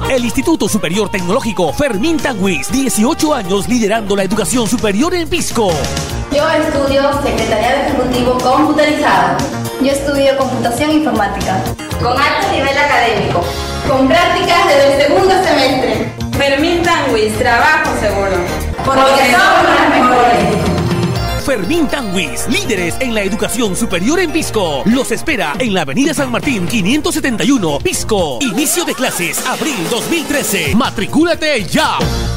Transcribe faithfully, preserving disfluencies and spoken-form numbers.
El Instituto Superior Tecnológico Fermín Tanguis, dieciocho años liderando la educación superior en Pisco. Yo estudio Secretariado Ejecutivo Computarizado. Yo estudio Computación Informática. Con alto nivel académico. Con prácticas desde el segundo semestre. Fermín Tanguis, trabajo seguro. Porque, Porque somos las mejores. Fermín Tanguis, líderes en la educación superior en Pisco. Los espera en la avenida San Martín quinientos setenta y uno, Pisco. Inicio de clases, abril dos mil trece. ¡Matricúlate ya!